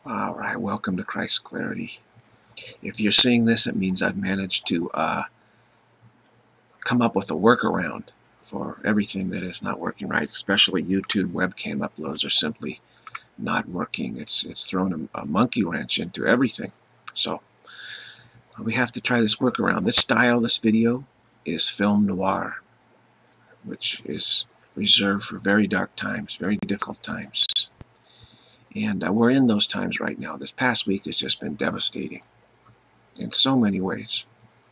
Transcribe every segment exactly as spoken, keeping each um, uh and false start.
All right, welcome to Christ Clarity. If you're seeing this, it means I've managed to uh, come up with a workaround for everything that is not working right, especially YouTube webcam uploads are simply not working. It's, it's thrown a, a monkey wrench into everything. So we have to try this workaround. This style, this video, is film noir, which is reserved for very dark times, very difficult times. And uh, we're in those times right now. This past week has just been devastating in so many ways.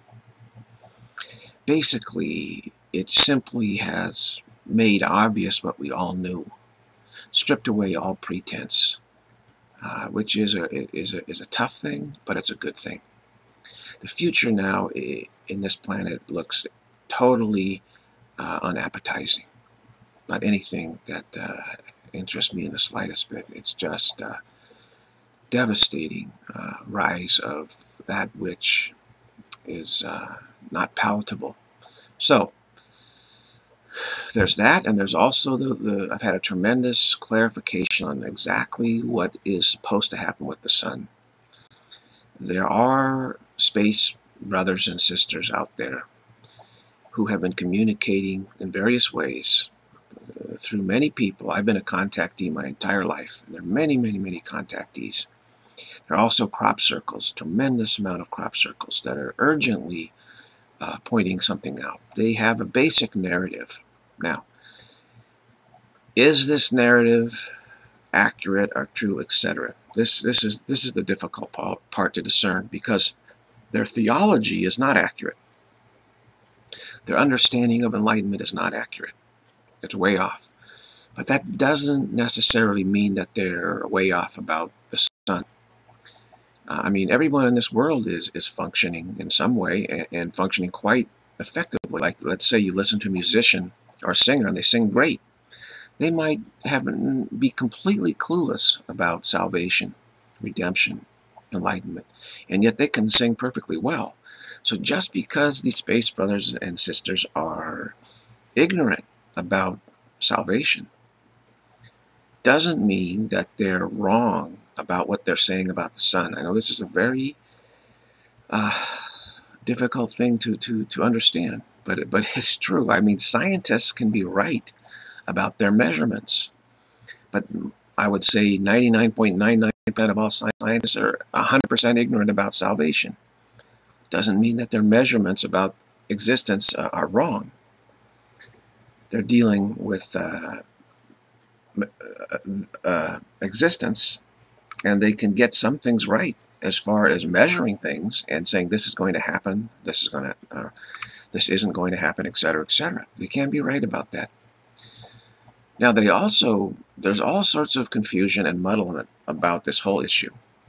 Basically, it simply has made obvious what we all knew, stripped away all pretense, uh, which is a, is, a, is a tough thing, but it's a good thing. The future now in this planet looks totally uh, unappetizing. Not anything that uh, interests me in the slightest bit. It's just a devastating uh, rise of that which is uh, not palatable. So there's that, and there's also the, the I've had a tremendous clarification on exactly what is supposed to happen with the sun. There are space brothers and sisters out there who have been communicating in various ways uh, through many people. I've been a contactee my entire life, and there are many, many, many contactees. There are also crop circles, tremendous amount of crop circles that are urgently uh, pointing something out. They have a basic narrative. Now, is this narrative accurate or true, et cetera? This this is this is the difficult part to discern, because their theology is not accurate. Their understanding of enlightenment is not accurate. It's way off. But that doesn't necessarily mean that they're way off about the sun. Uh, I mean, everyone in this world is is functioning in some way, and, and functioning quite effectively. Like, let's say you listen to a musician or a singer and they sing great. They might have be completely clueless about salvation, redemption, enlightenment, and yet they can sing perfectly well. So just because these space brothers and sisters are ignorant about salvation doesn't mean that they're wrong about what they're saying about the sun. I know this is a very uh, difficult thing to, to, to understand, but, but it's true. I mean, scientists can be right about their measurements, but I would say ninety-nine point nine nine percent of all scientists are one hundred percent ignorant about salvation. Doesn't mean that their measurements about existence uh, are wrong. They're dealing with uh, uh, existence, and they can get some things right as far as measuring things and saying this is going to happen, this is going to, uh, this isn't going to happen, et cetera, et cetera. They can be right about that. Now, they also, there's all sorts of confusion and muddlement about this whole issue.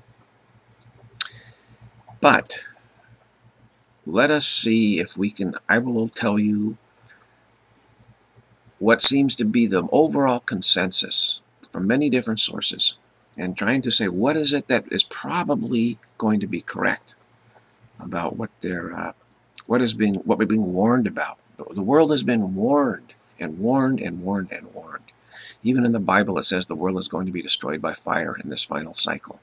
But let us see if we can, I will tell you what seems to be the overall consensus from many different sources, and trying to say what is it that is probably going to be correct about what they're, uh, what is being, what we're being warned about. The world has been warned and warned and warned and warned. Even in the Bible, it says the world is going to be destroyed by fire in this final cycle.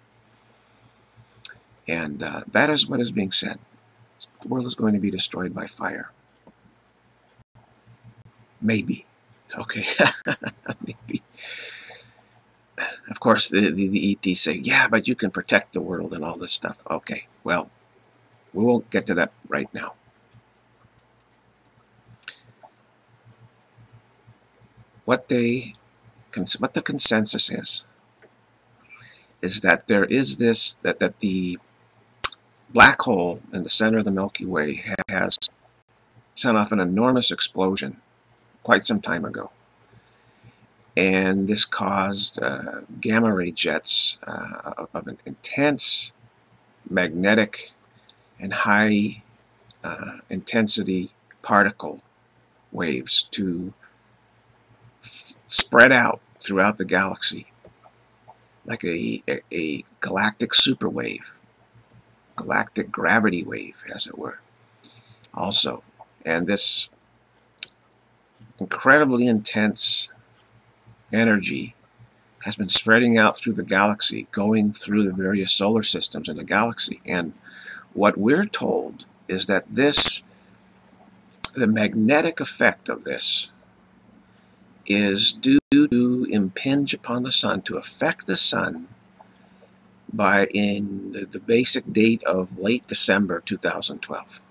And uh, that is what is being said. The world is going to be destroyed by fire. Maybe. Okay. Maybe. Of course, the, the, the E Ts say, yeah, but you can protect the world and all this stuff. Okay. Well, we won't get to that right now. What they, what the consensus is, is that there is this, that, that the black hole in the center of the Milky Way has sent off an enormous explosion quite some time ago. And this caused uh, gamma ray jets uh, of an intense magnetic and high uh, intensity particle waves to spread out throughout the galaxy like a, a, a galactic superwave, galactic gravity wave, as it were, also. And this incredibly intense energy has been spreading out through the galaxy, going through the various solar systems in the galaxy. And what we're told is that this, the magnetic effect of this, is due to impinge upon the sun, to affect the sun by in the, the basic date of late December two thousand twelve.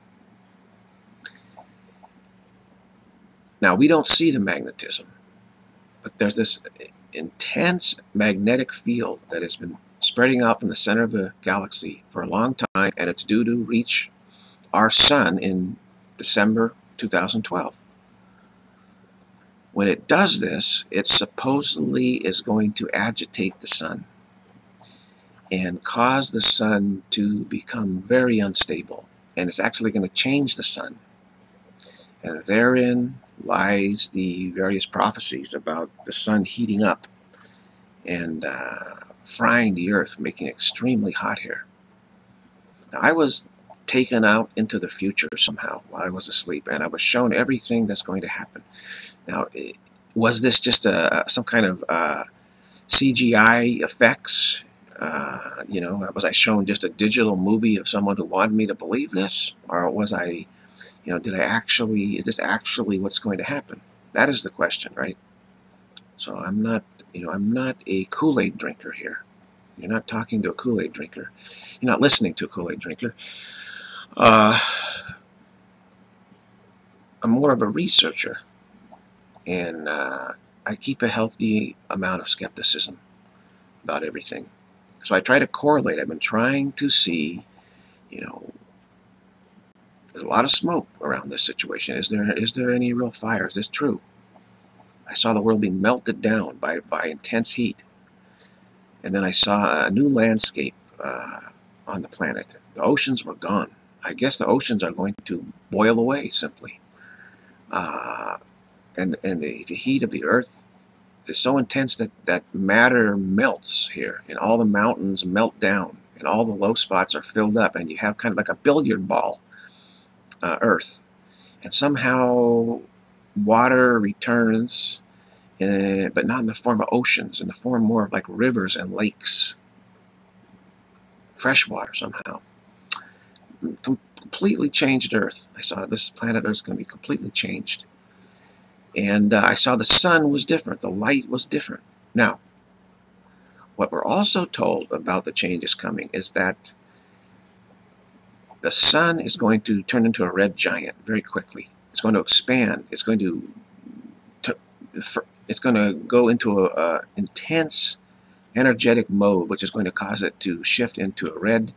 Now, we don't see the magnetism, but there's this intense magnetic field that has been spreading out from the center of the galaxy for a long time, and it's due to reach our sun in December two thousand twelve. When it does this, it supposedly is going to agitate the sun and cause the sun to become very unstable, and it's actually going to change the sun. And therein lies the various prophecies about the sun heating up and uh, frying the earth, making it extremely hot here. Now, I was taken out into the future somehow while I was asleep, and I was shown everything that's going to happen. Now, was this just a, some kind of uh, C G I effects? Uh, you know, was I shown just a digital movie of someone who wanted me to believe this? Or was I, you know, did I actually, is this actually what's going to happen? That is the question, right? So I'm not, you know, I'm not a Kool-Aid drinker here. You're not talking to a Kool-Aid drinker. You're not listening to a Kool-Aid drinker. Uh, I'm more of a researcher. And uh, I keep a healthy amount of skepticism about everything. So I try to correlate. I've been trying to see, you know, there's a lot of smoke around this situation. Is there is there any real fire? Is this true? I saw the world being melted down by, by intense heat. And then I saw a new landscape uh, on the planet. The oceans were gone. I guess the oceans are going to boil away, simply. Uh, and and the, the heat of the earth is so intense that, that matter melts here, and all the mountains melt down, and all the low spots are filled up, and you have kind of like a billiard ball uh, earth. And somehow water returns, uh, but not in the form of oceans, in the form more of like rivers and lakes. Fresh water somehow. Com completely changed Earth. I saw this planet Earth is going to be completely changed. And uh, I saw the sun was different. The light was different. Now, what we're also told about the changes coming is that the sun is going to turn into a red giant very quickly. It's going to expand. It's going to, to it's going to go into a, a intense energetic mode, which is going to cause it to shift into a red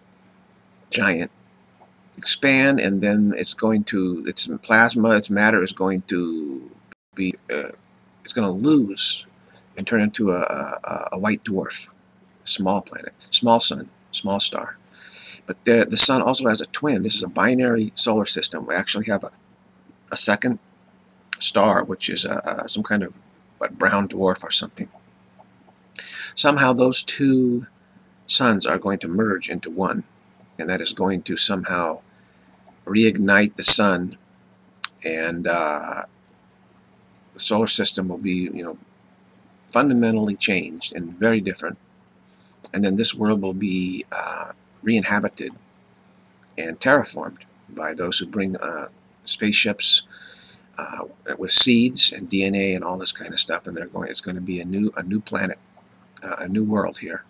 giant, expand, and then it's going to, its plasma, its matter is going to be, uh, it's going to lose and turn into a, a, a white dwarf, small planet, small sun, small star. But the, the sun also has a twin. This is a binary solar system. We actually have a, a second star, which is a, a, some kind of a brown dwarf or something. Somehow those two suns are going to merge into one, and that is going to somehow reignite the sun, and uh, the solar system will be, you know, fundamentally changed and very different. And then this world will be uh, re-inhabited and terraformed by those who bring uh, spaceships uh, with seeds and D N A and all this kind of stuff, and they're going. It's going to be a new a new planet, uh, a new world here,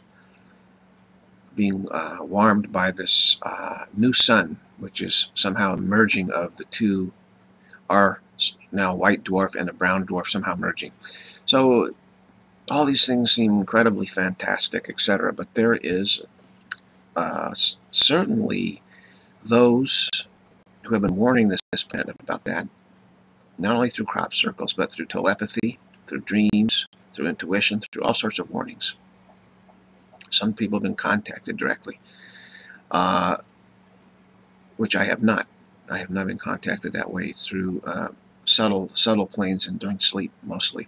being uh, warmed by this uh, new sun, which is somehow merging of the two, our now white dwarf and a brown dwarf somehow merging. So all these things seem incredibly fantastic, et cetera. But there is uh, certainly those who have been warning this, this planet about that, not only through crop circles, but through telepathy, through dreams, through intuition, through all sorts of warnings. Some people have been contacted directly, uh, which I have not. I have not been contacted that way. It's through uh, subtle, subtle planes and during sleep, mostly.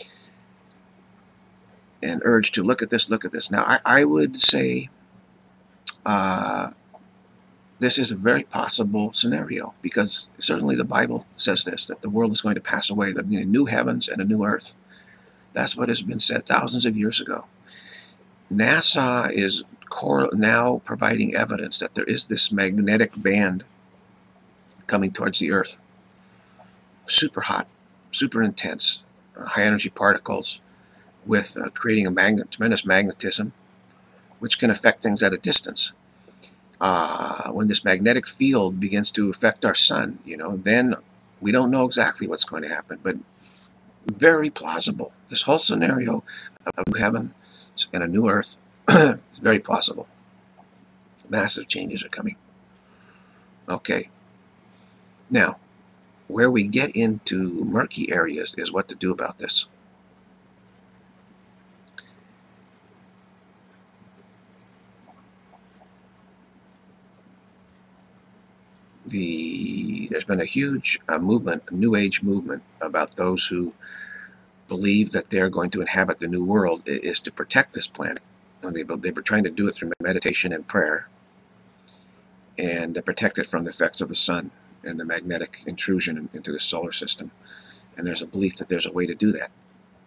And urged to look at this, look at this. Now, I, I would say uh, this is a very possible scenario, because certainly the Bible says this, that the world is going to pass away. There'll be a new heavens and a new earth. That's what has been said thousands of years ago. NASA is now providing evidence that there is this magnetic band coming towards the Earth. Super hot, super intense, uh, high energy particles with uh, creating a magnet, tremendous magnetism, which can affect things at a distance. Uh, when this magnetic field begins to affect our sun, you know, then we don't know exactly what's going to happen, but very plausible. This whole scenario of a new heaven and a new earth is very plausible. Massive changes are coming. Okay. Now, where we get into murky areas is what to do about this. The, there's been a huge uh, movement, a New Age movement, about those who believe that they're going to inhabit the new world is to protect this planet. And they, they were trying to do it through meditation and prayer, and to protect it from the effects of the sun and the magnetic intrusion into the solar system. And there's a belief that there's a way to do that.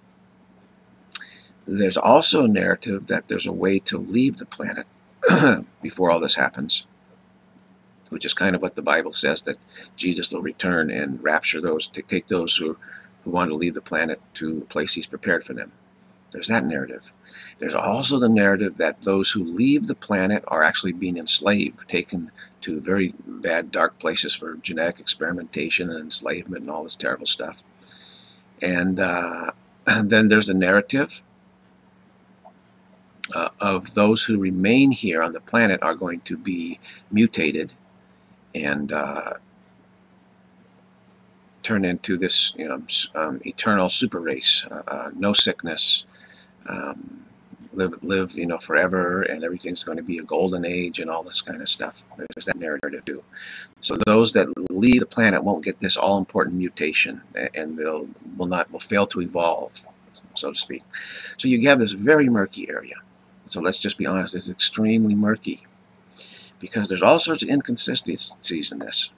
There's also a narrative that there's a way to leave the planet before all this happens, which is kind of what the Bible says, that Jesus will return and rapture those, to take those who, who want to leave the planet to a place he's prepared for them. There's that narrative. There's also the narrative that those who leave the planet are actually being enslaved, taken to very bad, dark places for genetic experimentation and enslavement and all this terrible stuff. And, uh, and then there's the narrative uh, of those who remain here on the planet are going to be mutated and uh, turn into this, you know, um, eternal super race, uh, uh, no sickness, um, live, live, you know, forever, and everything's going to be a golden age and all this kind of stuff. There's that narrative too. So those that leave the planet won't get this all-important mutation, and they'll will not will fail to evolve, so to speak. So you have this very murky area. So let's just be honest, it's extremely murky, because there's all sorts of inconsistencies in this.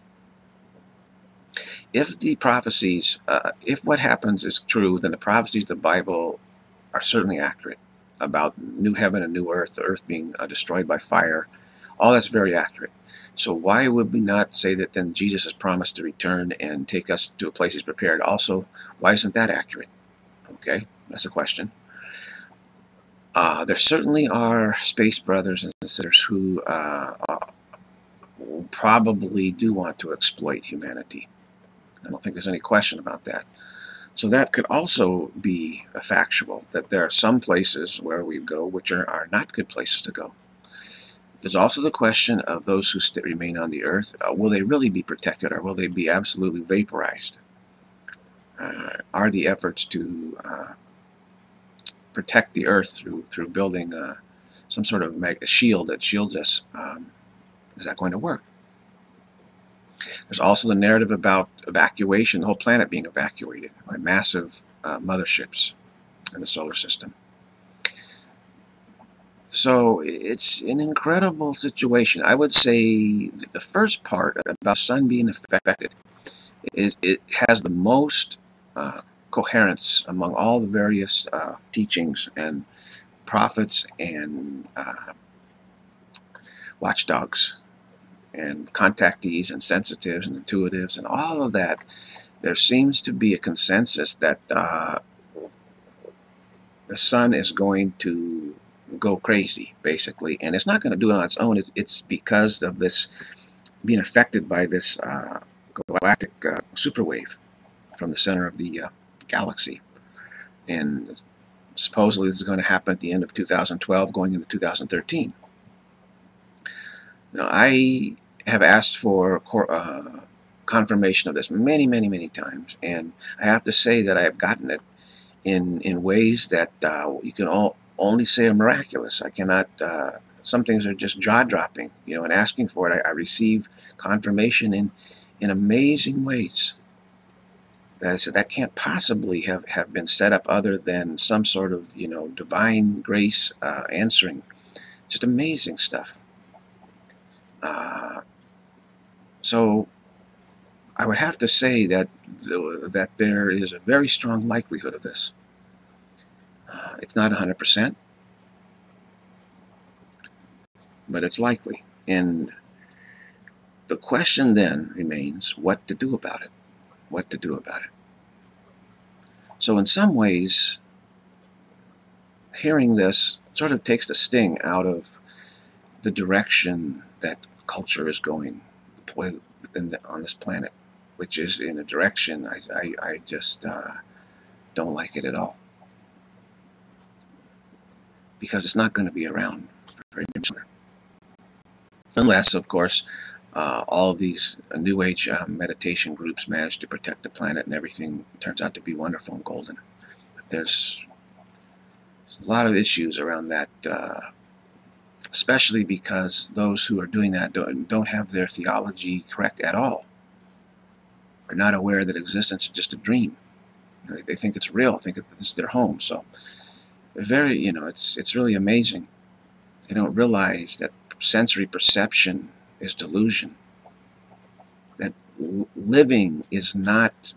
If the prophecies, uh, if what happens is true, then the prophecies of the Bible are certainly accurate about new heaven and new earth, the earth being uh, destroyed by fire. All that's very accurate. So why would we not say that then Jesus has promised to return and take us to a place he's prepared? Also, why isn't that accurate? Okay, that's a question. Uh, there certainly are space brothers and sisters who uh, uh, probably do want to exploit humanity. I don't think there's any question about that. So that could also be a factual, that there are some places where we go which are, are not good places to go. There's also the question of those who st remain on the earth. Uh, will they really be protected, or will they be absolutely vaporized? Uh, are the efforts to uh, protect the earth through through building uh, some sort of mag shield that shields us, um, is that going to work? There's also the narrative about evacuation, the whole planet being evacuated by massive uh, motherships in the solar system. So it's an incredible situation. I would say the first part about the sun being affected is it has the most uh, coherence among all the various uh, teachings and prophets and uh, watchdogs and contactees and sensitives and intuitives and all of that. There seems to be a consensus that uh, the sun is going to go crazy, basically, and it's not going to do it on its own. It's, it's because of this being affected by this uh, galactic uh, superwave from the center of the uh, galaxy, and supposedly this is going to happen at the end of two thousand twelve, going into two thousand thirteen. Now, I have asked for uh, confirmation of this many, many, many times, and I have to say that I have gotten it in in ways that uh, you can all, only say are miraculous. I cannot. Uh, some things are just jaw-dropping, you know. And asking for it, I, I receive confirmation in in amazing ways. That I said that can't possibly have have been set up other than some sort of, you know, divine grace uh, answering. Just amazing stuff. Uh, so I would have to say that that there is a very strong likelihood of this. it's not one hundred percent, but it's likely. And the question then remains what to do about it. What to do about it. So in some ways, hearing this sort of takes the sting out of the direction that culture is going in the, on this planet, which is in a direction I, I, I just uh, don't like it at all. Because it's not going to be around very much longer. Unless, of course, uh, all of these uh, New Age uh, meditation groups manage to protect the planet and everything turns out to be wonderful and golden. But there's a lot of issues around that, uh, especially because those who are doing that don't, don't have their theology correct at all. They're not aware that existence is just a dream. They, they think it's real, think that this is their home. So, very, you know, it's it's really amazing. They don't realize that sensory perception is delusion. That living is not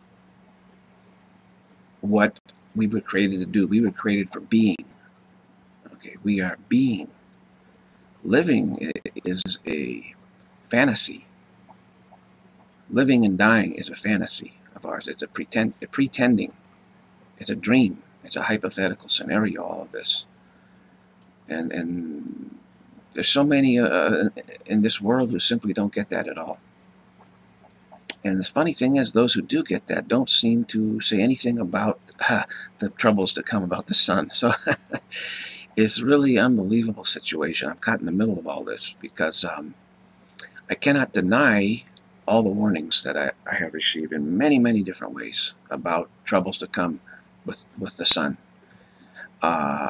what we were created to do. We were created for being. Okay, we are being. Living is a fantasy. Living and dying is a fantasy of ours. It's a pretend, a pretending. It's a dream. It's a hypothetical scenario, all of this. And and there's so many uh, in this world who simply don't get that at all. And the funny thing is, those who do get that don't seem to say anything about uh, the troubles to come about the sun. So it's really an unbelievable situation. I'm caught in the middle of all this because um, I cannot deny all the warnings that I, I have received in many, many different ways about troubles to come with, with the sun. Uh,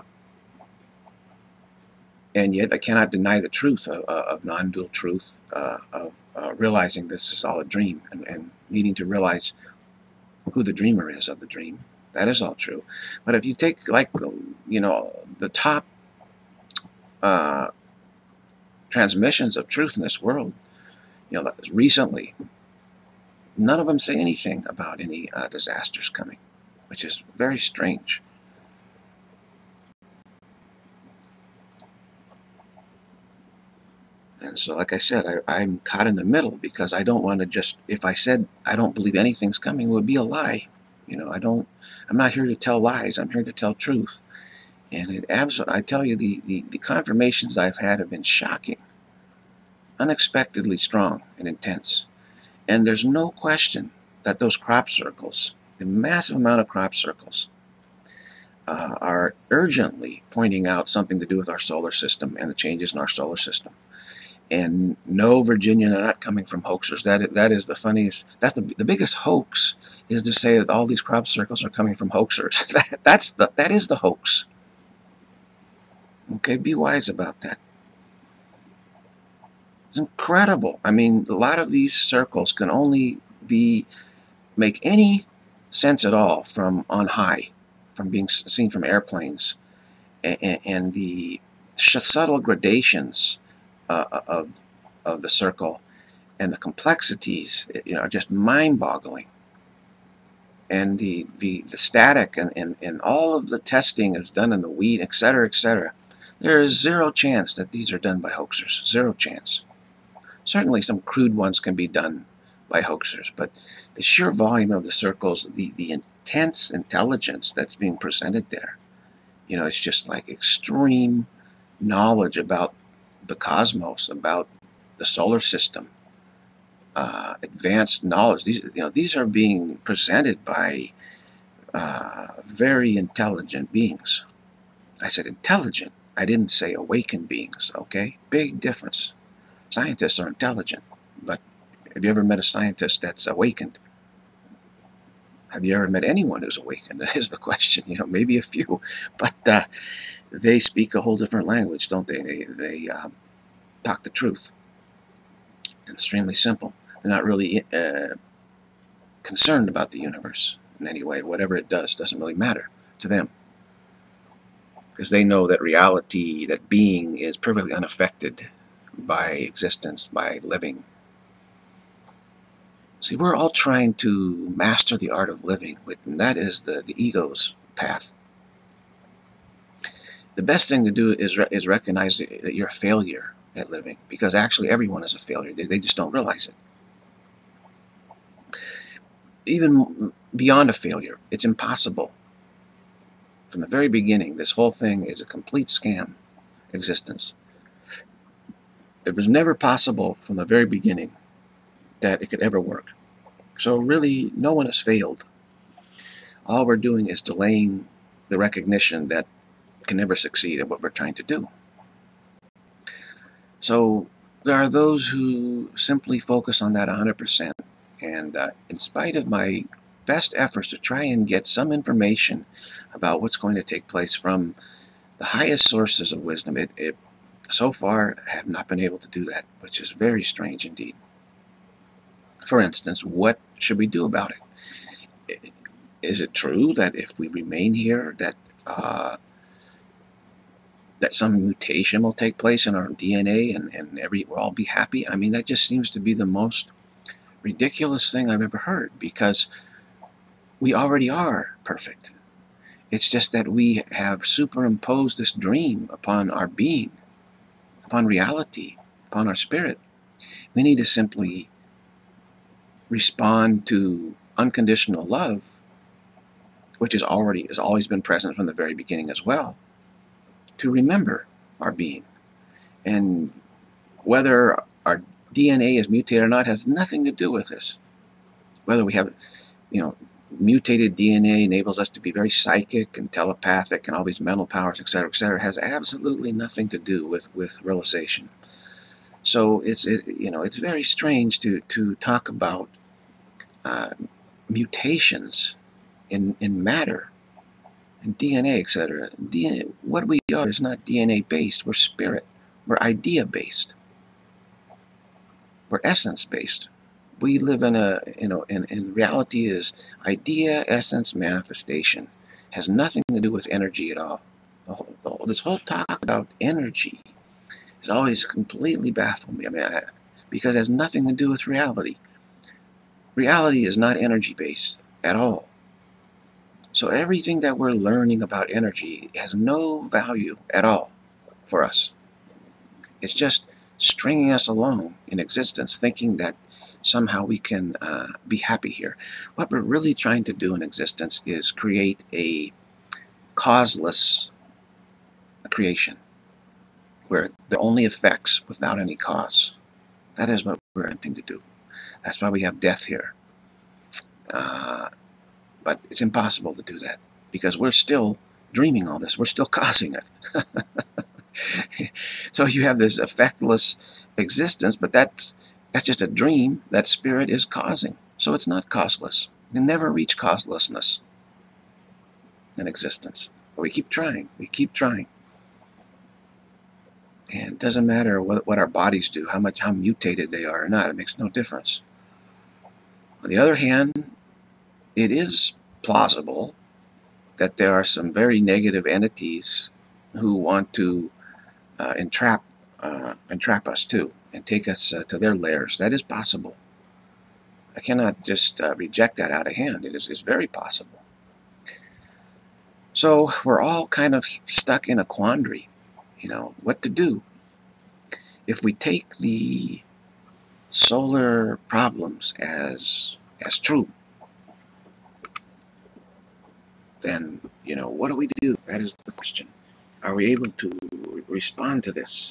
and yet I cannot deny the truth of, of non-dual truth, uh, of uh, realizing this is all a dream and, and needing to realize who the dreamer is of the dream. That is all true. But if you take, like, you know, the top uh, transmissions of truth in this world, you know, recently, none of them say anything about any uh, disasters coming, which is very strange. And so, like I said, I, I'm caught in the middle because I don't want to just, if I said I don't believe anything's coming, it would be a lie. You know, I don't, I'm not here to tell lies. I'm here to tell truth. And it absolutely, I tell you, the, the, the confirmations I've had have been shocking, unexpectedly strong and intense. And there's no question that those crop circles, the massive amount of crop circles, uh, are urgently pointing out something to do with our solar system and the changes in our solar system. And no, Virginia, they're not coming from hoaxers. That that is the funniest. That's the the biggest hoax, is to say that all these crop circles are coming from hoaxers. that, that's the that is the hoax. Okay, be wise about that. It's incredible. I mean, a lot of these circles can only be make any sense at all from on high, from being seen from airplanes, and, and the subtle gradations Uh, of of the circle and the complexities, you know, are just mind-boggling. And the the the static and, and and all of the testing is done in the weed, et cetera, et cetera. There is zero chance that these are done by hoaxers. Zero chance. Certainly, some crude ones can be done by hoaxers, but the sheer volume of the circles, the the intense intelligence that's being presented there, you know, it's just like extreme knowledge about the cosmos, about the solar system, uh, advanced knowledge. These, you know, these are being presented by uh, very intelligent beings. I said intelligent. I didn't say awakened beings. Okay, big difference. Scientists are intelligent, but have you ever met a scientist that's awakened? Have you ever met anyone who's awakened? Is the question. You know, maybe a few, but uh, they speak a whole different language, don't they? They they um, talk the truth. Extremely simple. They're not really uh, concerned about the universe in any way. Whatever it does doesn't really matter to them, because they know that reality, that being, is perfectly unaffected by existence, by living. See, we're all trying to master the art of living, and that is the, the ego's path. the best thing to do is, re is recognize that you're a failure at living, because actually everyone is a failure. They, they just don't realize it. Even beyond a failure, it's impossible. From the very beginning, this whole thing is a complete scam existence. It was never possible from the very beginning that it could ever work. So really, no one has failed. All we're doing is delaying the recognition that can never succeed at what we're trying to do. So there are those who simply focus on that one hundred percent. And uh, in spite of my best efforts to try and get some information about what's going to take place from the highest sources of wisdom, it, it so far I have not been able to do that, which is very strange indeed. For instance, what should we do about it? Is it true that if we remain here, that uh, that some mutation will take place in our D N A and, and every, we'll all be happy? I mean, that just seems to be the most ridiculous thing I've ever heard, because we already are perfect. It's just that we have superimposed this dream upon our being, upon reality, upon our spirit. We need to simply respond to unconditional love, which is already has always been present from the very beginning as well, to remember our being. And whether our D N A is mutated or not has nothing to do with this. Whether we have, you know, mutated D N A enables us to be very psychic and telepathic and all these mental powers, et cetera, et cetera, has absolutely nothing to do with with realization. So it's it, you know it's very strange to to talk about uh, mutations in in matter, in D N A, et cetera. D N A, what we are is not D N A based. We're spirit. We're idea based. We're essence based. We live in a, you know, in, in reality is idea, essence, manifestation. Has nothing to do with energy at all. The whole, the whole, this whole talk about energy has always completely baffled me. I mean, I, because it has nothing to do with reality. Reality is not energy based at all. So everything that we're learning about energy has no value at all for us. It's just stringing us along in existence, thinking that somehow we can uh, be happy here. What we're really trying to do in existence is create a causeless creation, where there are only effects without any cause. That is what we're attempting to do. That's why we have death here. Uh, but it's impossible to do that, because we're still dreaming all this. We're still causing it. So you have this effectless existence, but that's That's just a dream that spirit is causing. So it's not causeless. You never reach causelessness in existence. But we keep trying. We keep trying. And it doesn't matter what, what our bodies do, how much, how mutated they are or not. It makes no difference. On the other hand, it is plausible that there are some very negative entities who want to uh, entrap, uh, entrap us too, and take us uh, to their lairs. That is possible. I cannot just uh, reject that out of hand. It is, is very possible. So we're all kind of stuck in a quandary, you know, what to do. If we take the solar problems as, as true, then, you know, what do we do? That is the question. Are we able to respond to this?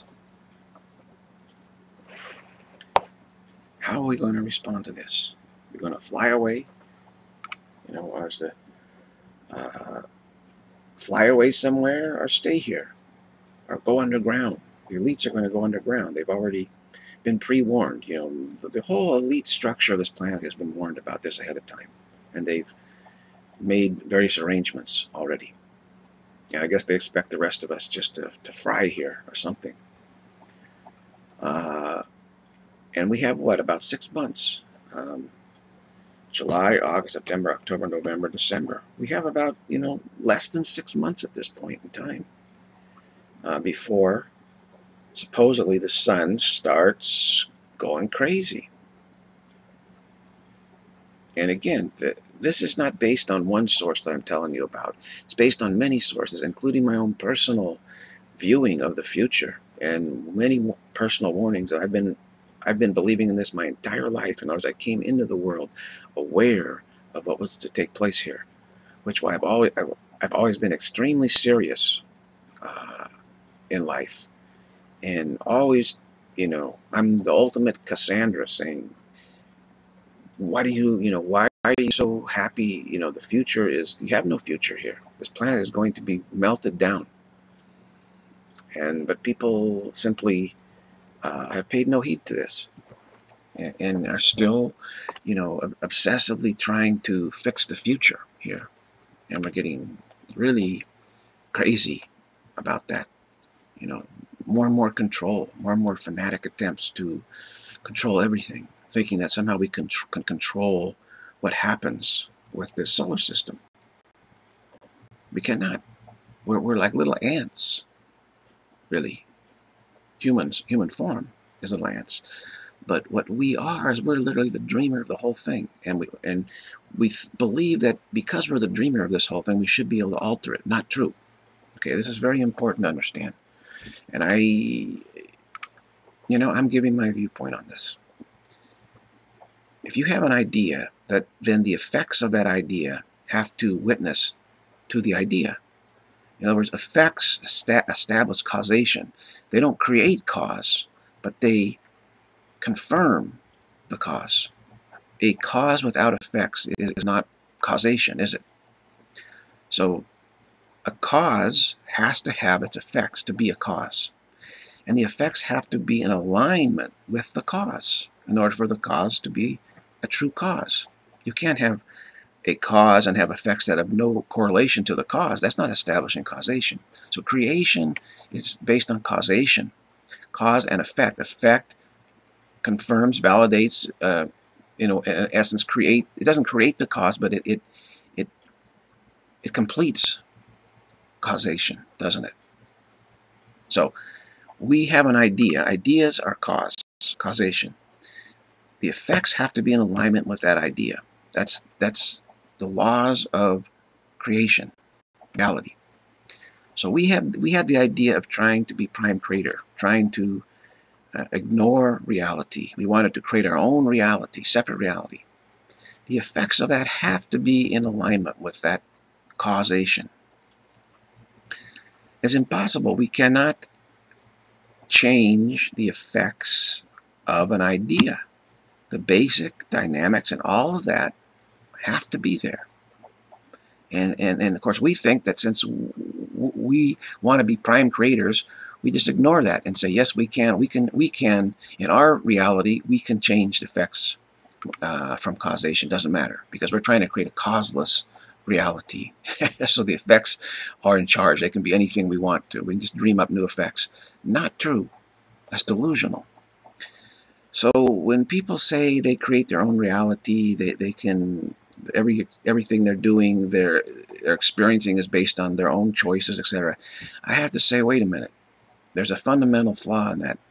How are we going to respond to this? We're going to fly away, you know, or is the uh, fly away somewhere, or stay here, or go underground. The elites are going to go underground. They've already been pre-warned. You know, the, the whole elite structure of this planet has been warned about this ahead of time, and they've made various arrangements already. And I guess they expect the rest of us just to, to fry here or something. Uh, and we have, what, about six months? Um, July, August, September, October, November, December. We have about, you know, less than six months at this point in time uh, before supposedly the sun starts going crazy. And again, the, this is not based on one source that I'm telling you about. It's based on many sources, including my own personal viewing of the future and many personal warnings. I've been I've been believing in this my entire life. In other words, I came into the world aware of what was to take place here, which why I've always I've, I've always been extremely serious uh, in life, and always, you know, I'm the ultimate Cassandra, saying, why do you, you know, why are you so happy? You know, the future is, you have no future here. This planet is going to be melted down. And, but people simply uh, have paid no heed to this, and, and are still, you know, obsessively trying to fix the future here. And we're getting really crazy about that. You know, more and more control, more and more fanatic attempts to control everything, thinking that somehow we can, can control what happens with this solar system. We cannot. We're, we're like little ants, really. Humans, human form is little ants. But what we are is we're literally the dreamer of the whole thing. And we, and we believe that because we're the dreamer of this whole thing, we should be able to alter it. Not true. Okay, this is very important to understand. And I, you know, I'm giving my viewpoint on this. If you have an idea, that then the effects of that idea have to witness to the idea. In other words, effects establish causation. They don't create cause, but they confirm the cause. A cause without effects is not causation, is it? So a cause has to have its effects to be a cause. And the effects have to be in alignment with the cause in order for the cause to be a true cause. You can't have a cause and have effects that have no correlation to the cause. That's not establishing causation. So creation is based on causation. Cause and effect. Effect confirms, validates, uh, you know, in essence, create. It doesn't create the cause, but it it it it completes causation, doesn't it? So we have an idea. Ideas are cause, causation. The effects have to be in alignment with that idea. That's that's the laws of creation, reality. So we have we had the idea of trying to be prime creator, trying to uh, ignore reality. We wanted to create our own reality, separate reality. The effects of that have to be in alignment with that causation. It's impossible. We cannot change the effects of an idea. The basic dynamics and all of that have to be there. And, and, and of course, we think that since w we want to be prime creators, we just ignore that and say, yes, we can. We can, we can in our reality, we can change the effects uh, from causation. Doesn't matter, because we're trying to create a causeless reality. So the effects are in charge. They can be anything we want to. We can just dream up new effects. Not true. That's delusional. So when people say they create their own reality, they, they can, every everything they're doing, they're, they're experiencing is based on their own choices, et cetera. I have to say, wait a minute. There's a fundamental flaw in that.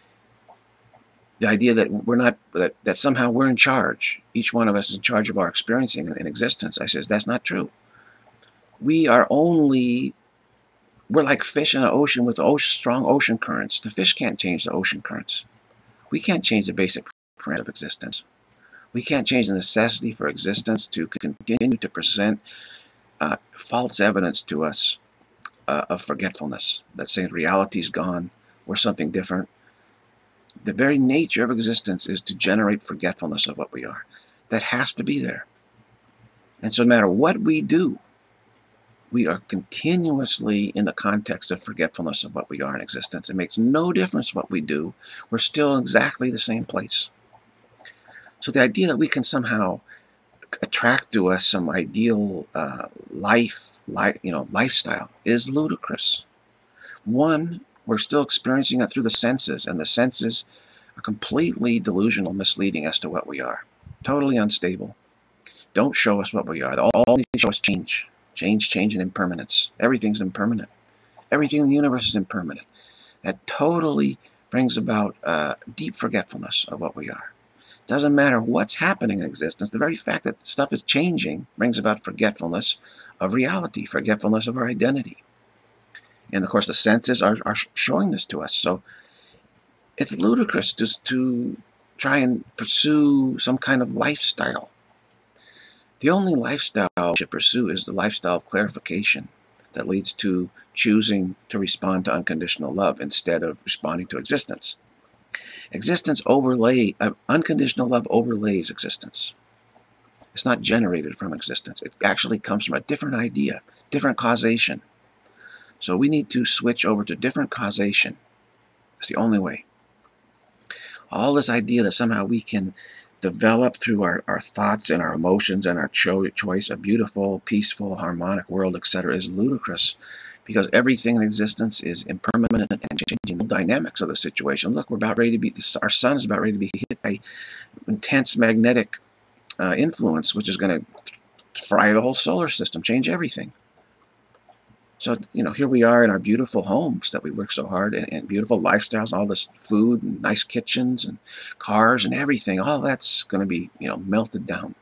The idea that we're not, that, that somehow we're in charge. Each one of us is in charge of our experiencing in existence. I says, that's not true. We are only, we're like fish in an ocean with ocean, strong ocean currents. The fish can't change the ocean currents. We can't change the basic parameters of existence. We can't change the necessity for existence to continue to present uh, false evidence to us uh, of forgetfulness. That's saying reality's gone, we're something different. The very nature of existence is to generate forgetfulness of what we are. That has to be there. And so no matter what we do, we are continuously in the context of forgetfulness of what we are in existence. It makes no difference what we do. We're still exactly the same place. So the idea that we can somehow attract to us some ideal uh, life, life, you know, lifestyle is ludicrous. One, we're still experiencing it through the senses, and the senses are completely delusional, misleading as to what we are. Totally unstable. Don't show us what we are. All they show us change. Change, change, and impermanence. Everything's impermanent. Everything in the universe is impermanent. That totally brings about uh, deep forgetfulness of what we are. Doesn't matter what's happening in existence, the very fact that stuff is changing brings about forgetfulness of reality, forgetfulness of our identity. And of course the senses are, are showing this to us. So it's ludicrous to, to try and pursue some kind of lifestyle. The only lifestyle we should pursue is the lifestyle of clarification that leads to choosing to respond to unconditional love instead of responding to existence. Existence overlay, uh, unconditional love overlays existence. It's not generated from existence. It actually comes from a different idea, different causation. So we need to switch over to different causation. That's the only way. All this idea that somehow we can develop through our, our thoughts and our emotions and our cho choice a beautiful, peaceful, harmonic world, et cetera is ludicrous, because everything in existence is impermanent and changing the dynamics of the situation. Look, we're about ready to be, our sun is about ready to be hit by intense magnetic uh, influence, which is going to fry the whole solar system, change everything. So, you know, here we are in our beautiful homes that we work so hard, and, and beautiful lifestyles, all this food and nice kitchens and cars and everything. All that's going to be, you know, melted down.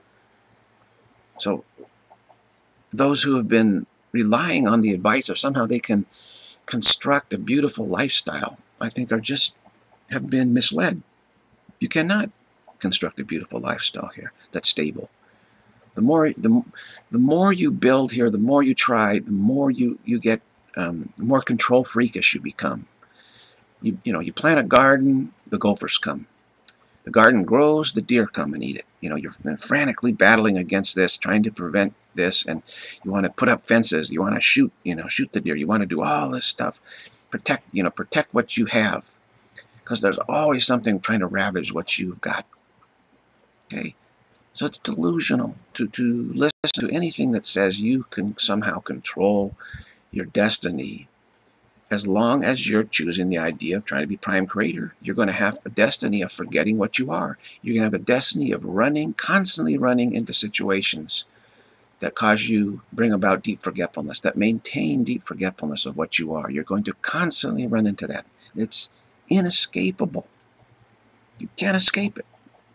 So those who have been relying on the advice of somehow they can construct a beautiful lifestyle, I think are just have been misled. You cannot construct a beautiful lifestyle here that's stable. The more, the, the more you build here, the more you try, the more you, you get, um, the more control freakish you become. You, you know, you plant a garden, the gophers come. The garden grows, the deer come and eat it. You know, you're frantically battling against this, trying to prevent this, and you want to put up fences, you want to shoot, you know, shoot the deer, you want to do all this stuff. Protect, you know, protect what you have, because there's always something trying to ravage what you've got. Okay? So it's delusional to, to listen to anything that says you can somehow control your destiny. As long as you're choosing the idea of trying to be prime creator, you're going to have a destiny of forgetting what you are. You're going to have a destiny of running, constantly running into situations that cause you, bring about deep forgetfulness, that maintain deep forgetfulness of what you are. You're going to constantly run into that. It's inescapable. You can't escape it.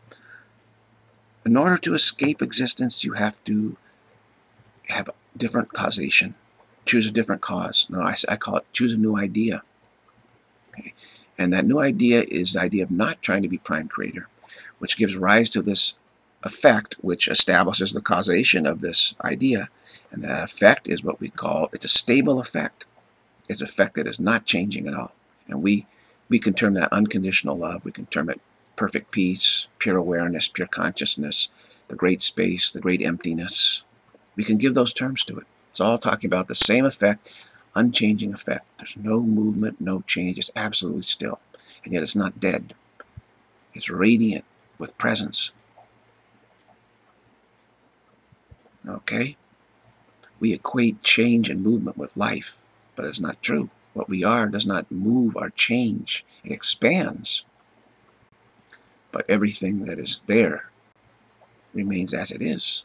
In order to escape existence, you have to have different causation. Choose a different cause. No, I, I call it choose a new idea. Okay? And that new idea is the idea of not trying to be prime creator, which gives rise to this effect, which establishes the causation of this idea. And that effect is what we call, it's a stable effect. It's an effect that is not changing at all. And we, we can term that unconditional love. We can term it perfect peace, pure awareness, pure consciousness, the great space, the great emptiness. We can give those terms to it. It's all talking about the same effect, unchanging effect. There's no movement, no change. It's absolutely still. And yet it's not dead. It's radiant with presence. Okay? We equate change and movement with life, but it's not true. What we are does not move or change. It expands. But everything that is there remains as it is.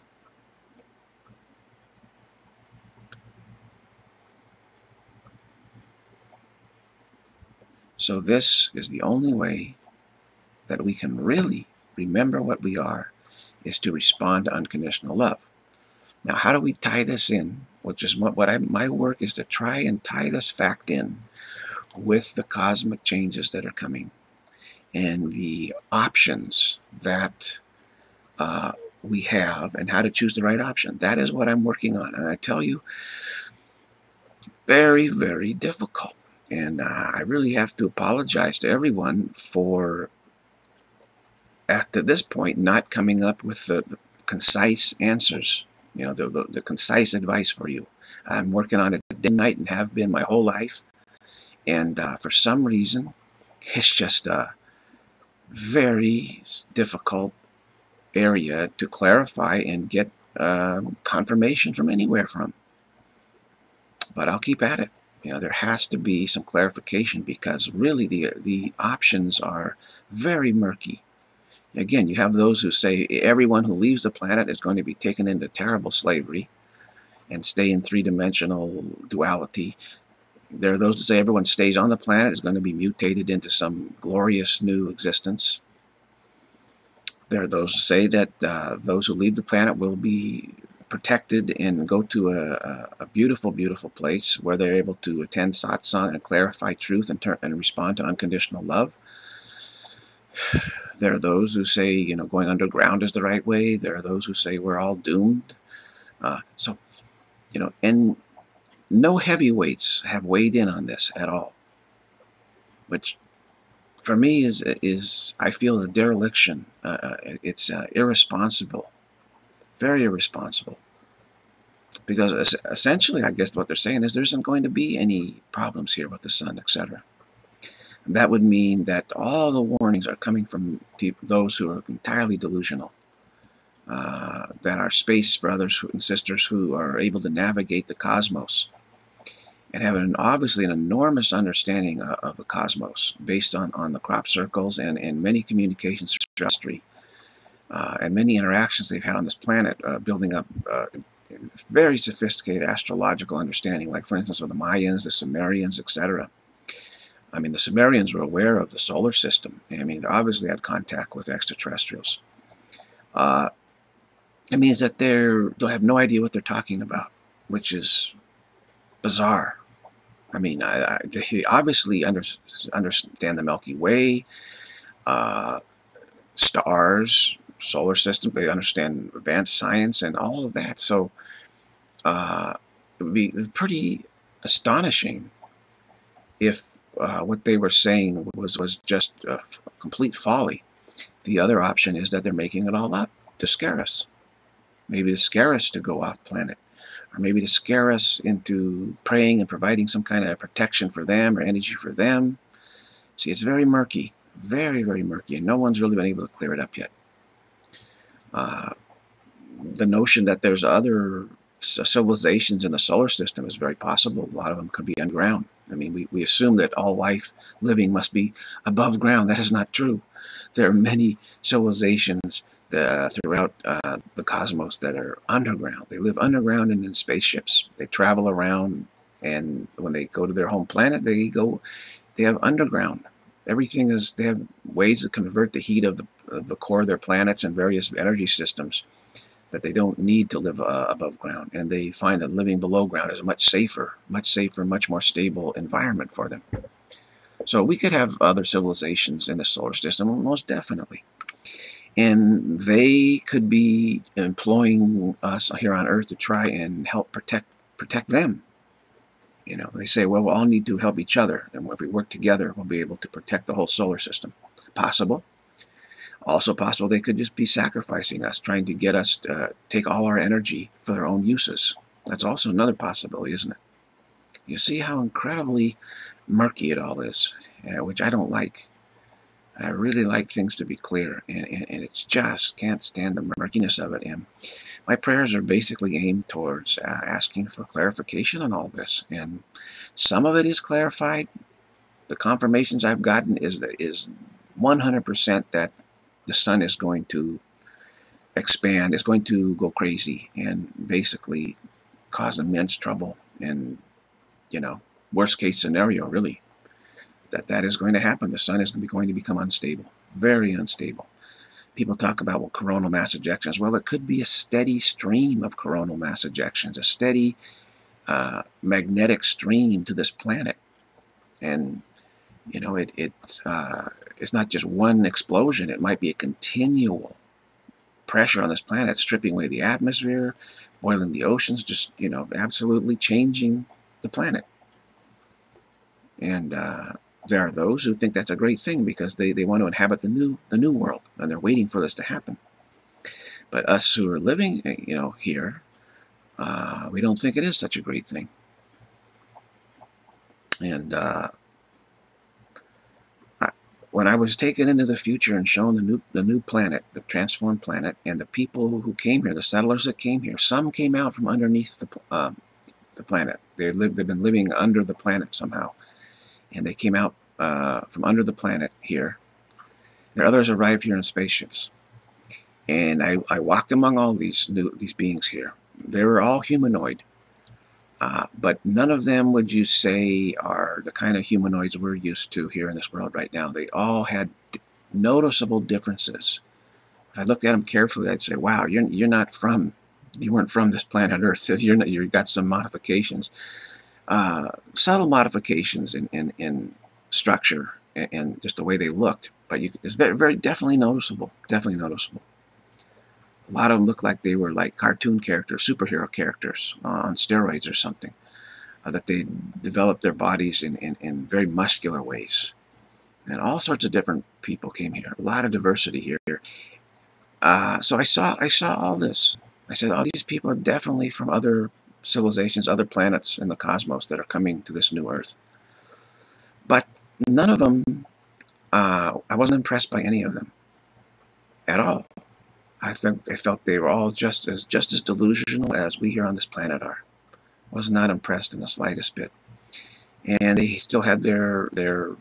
So this is the only way that we can really remember what we are, is to respond to unconditional love. Now, how do we tie this in? Which is what, what I, my work is to try and tie this fact in with the cosmic changes that are coming and the options that uh, we have, and how to choose the right option. That is what I'm working on. And I tell you, very, very difficult. And uh, I really have to apologize to everyone for, at this point, not coming up with the, the concise answers, you know, the, the, the concise advice for you. I'm working on it day and night and have been my whole life. And uh, for some reason, it's just a very difficult area to clarify and get uh, confirmation from anywhere from. But I'll keep at it. You know, there has to be some clarification, because really the the options are very murky. Again, you have those who say everyone who leaves the planet is going to be taken into terrible slavery and stay in three-dimensional duality. There are those who say everyone stays on the planet is going to be mutated into some glorious new existence. There are those who say that uh, those who leave the planet will be protected and go to a, a beautiful, beautiful place where they're able to attend satsang and clarify truth and, turn, and respond to unconditional love. There are those who say, you know, going underground is the right way. There are those who say we're all doomed. Uh, so, you know, and no heavyweights have weighed in on this at all, which for me is, is I feel a dereliction. Uh, it's uh, irresponsible, very irresponsible. Because essentially, I guess what they're saying is there isn't going to be any problems here with the sun, et cetera. That would mean that all the warnings are coming from those who are entirely delusional. Uh, that are space brothers and sisters who are able to navigate the cosmos and have an, obviously an enormous understanding of, of the cosmos based on, on the crop circles and, and many communications through history uh, and many interactions they've had on this planet, uh, building up uh, very sophisticated astrological understanding, like for instance with the Mayans, the Sumerians, et cetera. I mean, the Sumerians were aware of the solar system. I mean, they obviously had contact with extraterrestrials. Uh, it means that they're, they'll have no idea what they're talking about, which is bizarre. I mean, I, I, they obviously under, understand the Milky Way, uh, stars, solar system. They understand advanced science and all of that. So uh, it would be pretty astonishing if uh, what they were saying was, was just a complete folly. The other option is that they're making it all up to scare us. Maybe to scare us to go off planet. Or maybe to scare us into praying and providing some kind of protection for them or energy for them. See, it's very murky. Very, very murky. And no one's really been able to clear it up yet. Uh, the notion that there's other civilizations in the solar system is very possible. A lot of them could be underground. I mean, we, we assume that all life living must be above ground. That is not true. There are many civilizations uh, throughout uh, the cosmos that are underground. They live underground and in spaceships. They travel around, and when they go to their home planet, they go, they have underground. Everything is, they have ways to convert the heat of the, of the core of their planets and various energy systems that they don't need to live uh, above ground. And they find that living below ground is a much safer, much safer, much more stable environment for them. So we could have other civilizations in the solar system, most definitely. And they could be employing us here on Earth to try and help protect protect them. You know, they say, well, we'll all need to help each other. And if we work together, we'll be able to protect the whole solar system. Possible. Also possible they could just be sacrificing us, trying to get us to uh, take all our energy for their own uses. That's also another possibility, isn't it? You see how incredibly murky it all is, uh, which I don't like. I really like things to be clear, and, and, and it's just can't stand the murkiness of it. And my prayers are basically aimed towards uh, asking for clarification on all this. And some of it is clarified. The confirmations I've gotten is that is one hundred percent that the sun is going to expand, is going to go crazy, and basically cause immense trouble. And, you know, worst case scenario, really, that that is going to happen. The sun is going to become unstable, very unstable. People talk about, well, coronal mass ejections. Well, it could be a steady stream of coronal mass ejections, a steady uh, magnetic stream to this planet. And, you know, it, it, uh, it's not just one explosion. It might be a continual pressure on this planet, stripping away the atmosphere, boiling the oceans, just, you know, absolutely changing the planet. And uh, there are those who think that's a great thing because they, they want to inhabit the new the new world, and they're waiting for this to happen. But us who are living, you know, here, uh, we don't think it is such a great thing. And uh, I, when I was taken into the future and shown the new the new planet, the transformed planet, and the people who came here, the settlers that came here, some came out from underneath the uh, the planet. They lived. They've been living under the planet somehow. And they came out uh, from under the planet here. There others arrived here in spaceships. And I, I walked among all these new these beings here. They were all humanoid. Uh, but none of them would you say are the kind of humanoids we're used to here in this world right now. They all had noticeable differences if I looked at them carefully, I'd say, wow, you're, you're not from, you weren't from this planet Earth. You're not, you've got some modifications, uh, subtle modifications in, in, in structure and, and just the way they looked. But you, it's very, very definitely noticeable, definitely noticeable. A lot of them look like they were like cartoon characters, superhero characters uh, on steroids or something. Uh, that they developed their bodies in, in, in very muscular ways. And all sorts of different people came here. A lot of diversity here. Uh, so I saw I saw all this. I said, oh, these people are definitely from other civilizations, other planets in the cosmos that are coming to this new Earth. But none of them, uh, I wasn't impressed by any of them at all. I think I felt they were all just as just as delusional as we here on this planet are. Was not impressed in the slightest bit. And they still had their their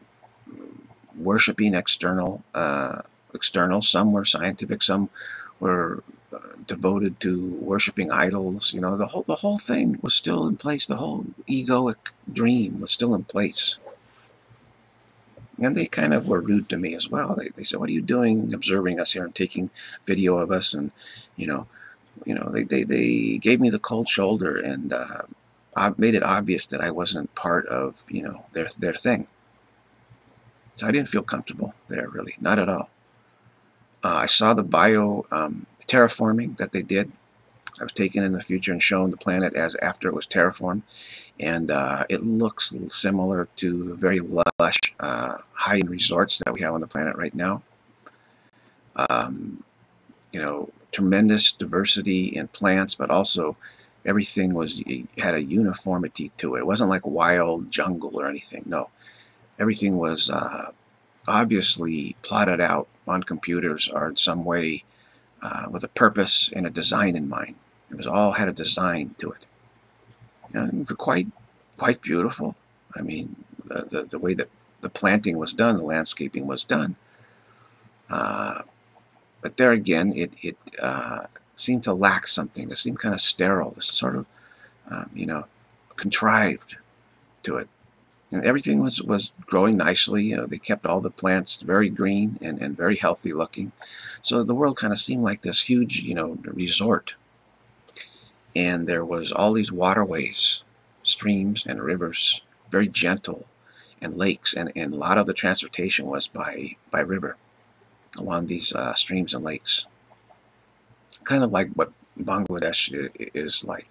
worshiping external uh, external. Some were scientific, some were uh, devoted to worshiping idols. You know, the whole the whole thing was still in place. The whole egoic dream was still in place. And they kind of were rude to me as well. They, they said, what are you doing observing us here and taking video of us? And, you know, You know, they, they, they gave me the cold shoulder and uh, made it obvious that I wasn't part of, you know, their, their thing. So I didn't feel comfortable there, really, not at all. Uh, I saw the bio um, terraforming that they did. I was taken in the future and shown the planet as after it was terraformed. And uh, it looks similar to the very lush uh, high-end resorts that we have on the planet right now. Um, you know, tremendous diversity in plants, but also everything was had a uniformity to it. It wasn't like wild jungle or anything. No, everything was uh, obviously plotted out on computers or in some way uh, with a purpose and a design in mind. It was all had a design to it. And quite, quite beautiful. I mean, the, the, the way that the planting was done, the landscaping was done. Uh, But there again, it, it uh, seemed to lack something. It seemed kind of sterile, this sort of, um, you know, contrived to it. And everything was, was growing nicely. You know, they kept all the plants very green and, and very healthy looking. So the world kind of seemed like this huge, you know, resort. And there was all these waterways, streams and rivers, very gentle, and lakes. And, and a lot of the transportation was by, by river along these uh, streams and lakes. Kind of like what Bangladesh is like.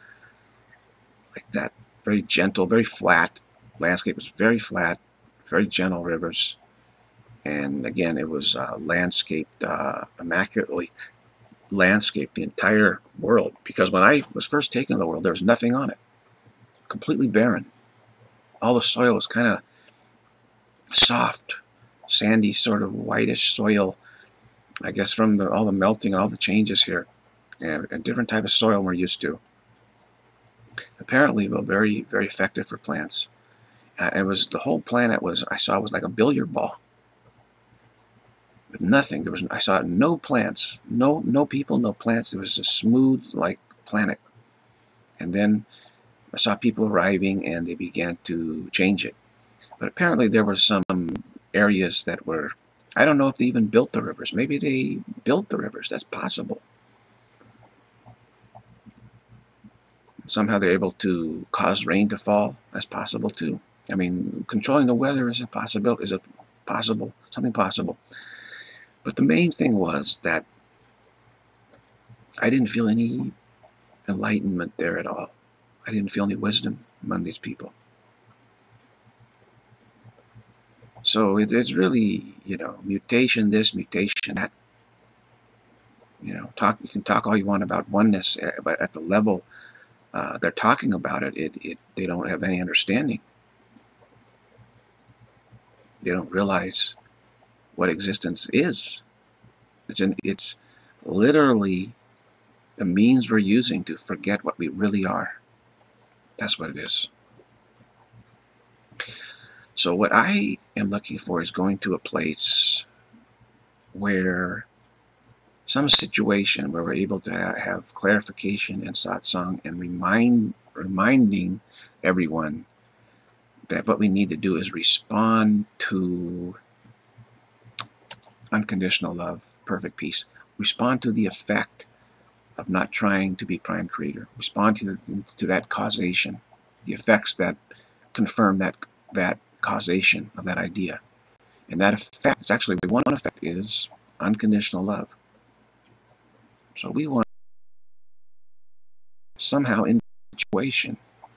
Like that, very gentle, very flat landscape. It was very flat, very gentle rivers. And again, it was uh, landscaped, uh, immaculately landscaped, the entire world. Because when I was first taken to the world, there was nothing on it. Completely barren. All the soil was kind of soft, sandy, sort of whitish soil, I guess from the, all the melting and all the changes here. And a different type of soil we're used to. Apparently, well, very, very effective for plants. Uh, it was, the whole planet was, I saw, was like a billiard ball. With nothing. There was, I saw no plants, no, no people, no plants. It was a smooth, like, planet. And then I saw people arriving and they began to change it. But apparently there were some areas that were, I don't know if they even built the rivers. Maybe they built the rivers. That's possible. Somehow they're able to cause rain to fall. That's possible too. I mean, controlling the weather is a possibility, is a possible, something possible. But the main thing was that I didn't feel any enlightenment there at all. I didn't feel any wisdom among these people. So it is really, you know, mutation this, mutation that. You know, talk. You can talk all you want about oneness, but at the level uh, they're talking about it, it, it, they don't have any understanding. They don't realize what existence is. It's an, it's literally the means we're using to forget what we really are. That's what it is. So what I am looking for is going to a place where some situation where we're able to ha have clarification and satsang and remind, reminding everyone that what we need to do is respond to unconditional love, perfect peace. Respond to the effect of not trying to be prime creator. Respond to, the, to that causation, the effects that confirm that, that causation of that idea. And that effect, it's actually one effect is unconditional love. So we want somehow in a situation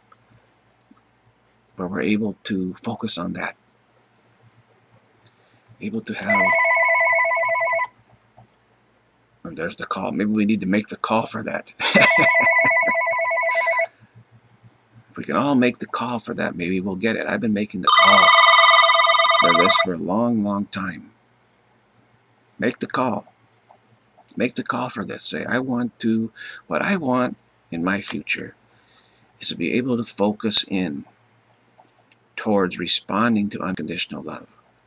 where we're able to focus on that, able to have, and there's the call. Maybe we need to make the call for that. If we can all make the call for that, maybe we'll get it. I've been making the call for this for a long, long time. Make the call. Make the call for this. Say, I want to, what I want in my future is to be able to focus in towards responding to unconditional love.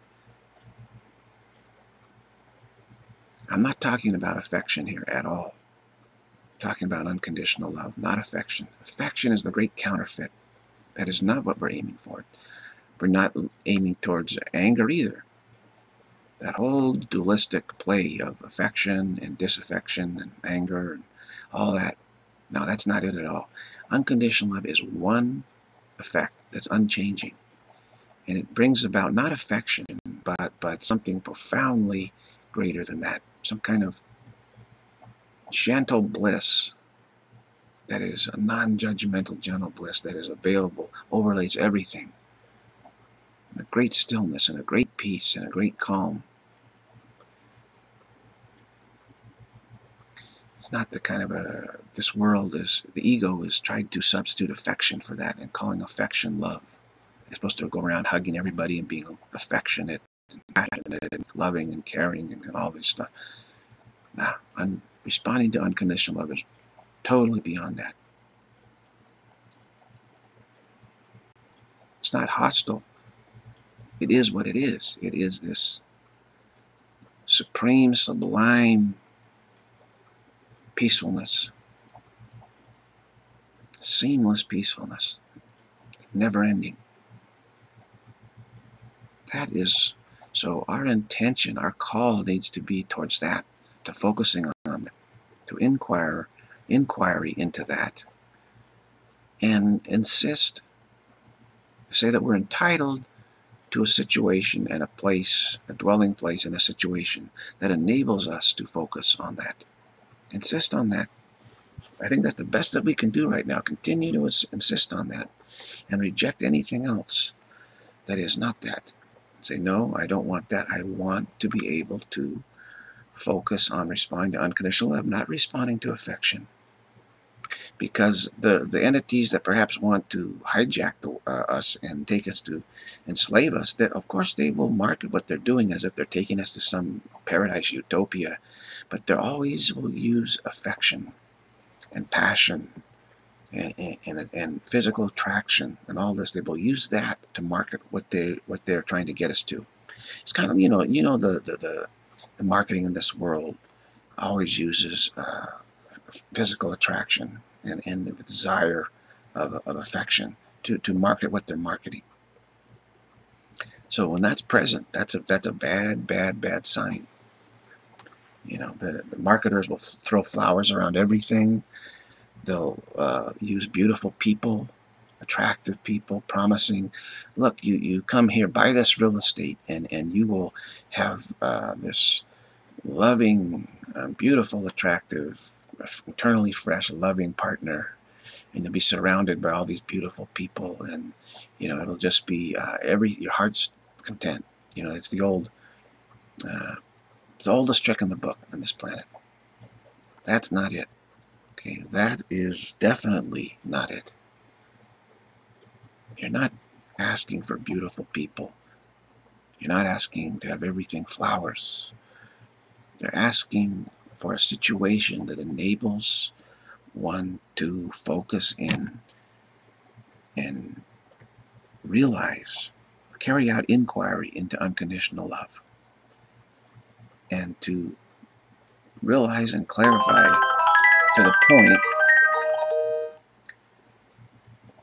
I'm not talking about affection here at all. I'm talking about unconditional love, not affection. Affection is the great counterfeit. That is not what we're aiming for. We're not aiming towards anger either. That whole dualistic play of affection and disaffection and anger and all that, no, that's not it at all. Unconditional love is one effect that's unchanging. And it brings about not affection, but, but something profoundly greater than that. Some kind of gentle bliss that is a non-judgmental gentle bliss that is available, overlays everything. And a great stillness and a great peace and a great calm. It's not the kind of a, this world is, the ego is trying to substitute affection for that and calling affection love. It's supposed to go around hugging everybody and being affectionate and passionate and loving and caring and all this stuff. Nah, I'm responding to unconditional love is totally beyond that. It's not hostile. It is what it is. It is this supreme, sublime peacefulness, seamless peacefulness, never ending. That is, so our intention, our call needs to be towards that, to focusing on that, to inquire, inquiry into that, and insist, say that we're entitled to a situation and a place, a dwelling place and a situation that enables us to focus on that. Insist on that. I think that's the best that we can do right now. Continue to insist on that and reject anything else that is not that. Say, no, I don't want that. I want to be able to focus on responding to unconditional love, not responding to affection. Because the, the entities that perhaps want to hijack the, uh, us and take us to enslave us, that of course they will market what they're doing as if they're taking us to some paradise utopia, but they always will use affection and passion and, and, and physical attraction and all this. They will use that to market what they what they're trying to get us to. It's kind of, you know, you know the the, the, the marketing in this world always uses uh, physical attraction and, and the desire of, of affection to, to market what they're marketing. So when that's present, that's a that's a bad, bad, bad sign. You know, the, the marketers will throw flowers around everything. They'll uh, use beautiful people, attractive people, promising, look, you, you come here, buy this real estate, and, and you will have uh, this loving, uh, beautiful, attractive, eternally fresh, loving partner. And you'll be surrounded by all these beautiful people, and, you know, it'll just be uh, every, your heart's content. You know, it's the old, uh, it's the oldest trick in the book on this planet. That's not it. Okay, that is definitely not it. You're not asking for beautiful people. You're not asking to have everything flowers. You're asking for a situation that enables one to focus in and realize, carry out inquiry into unconditional love, and to realize and clarify to the point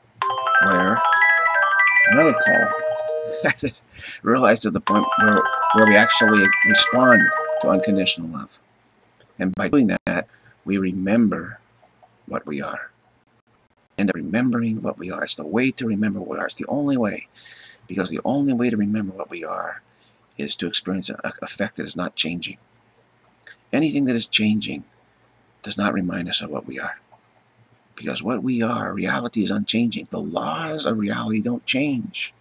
where another call realize to the point where where we actually respond to unconditional love. And by doing that, we remember what we are. And remembering what we are, it's the way to remember what we are. It's the only way. Because the only way to remember what we are is to experience an effect that is not changing. Anything that is changing does not remind us of what we are. Because what we are, reality is unchanging. The laws of reality don't change.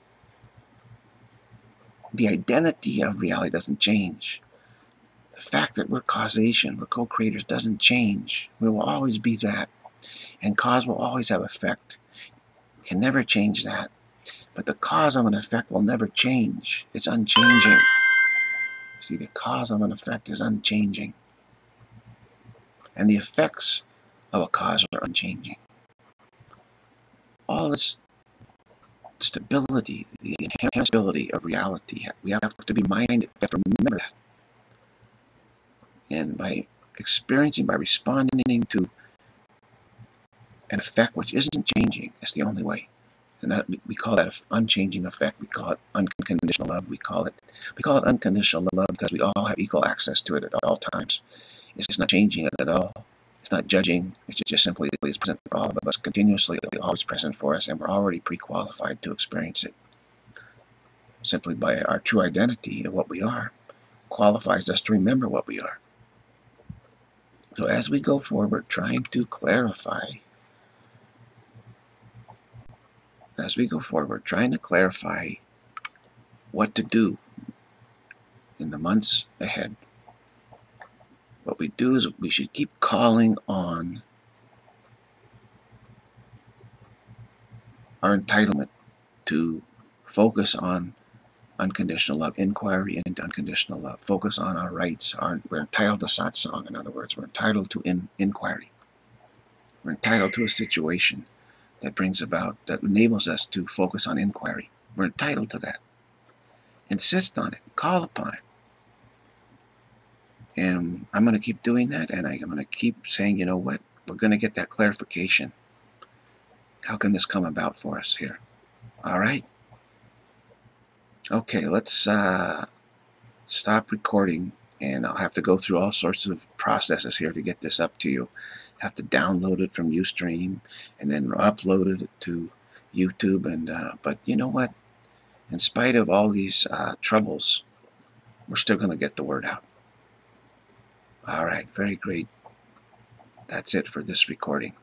The identity of reality doesn't change. The fact that we're causation, we're co-creators, doesn't change. We will always be that. And cause will always have effect. We can never change that. But the cause of an effect will never change. It's unchanging. See, the cause of an effect is unchanging. And the effects of a cause are unchanging. All this stability, the inherent stability of reality, we have to be minded, we have to remember that. And by experiencing, by responding to an effect which isn't changing, it's the only way. And that, we call that an unchanging effect. We call it unconditional love. We call it we call it unconditional love because we all have equal access to it at all times. It's just not changing it at all. It's not judging. It's just simply is present for all of us, continuously, always present for us, and we're already pre-qualified to experience it. Simply by our true identity of what we are, qualifies us to remember what we are. So as we go forward, trying to clarify, as we go forward, trying to clarify what to do in the months ahead, what we do is we should keep calling on our entitlement to focus on unconditional love, inquiry into unconditional love, focus on our rights. Our, we're entitled to satsang, in other words. We're entitled to in, inquiry. We're entitled to a situation that brings about, that enables us to focus on inquiry. We're entitled to that. Insist on it. Call upon it. And I'm going to keep doing that, and I'm going to keep saying, you know what, we're going to get that clarification. How can this come about for us here? All right? Okay, let's uh, stop recording, and I'll have to go through all sorts of processes here to get this up to you. Have to download it from USTREAM, and then upload it to YouTube. And uh, but you know what? In spite of all these uh, troubles, we're still going to get the word out. All right, very great. That's it for this recording.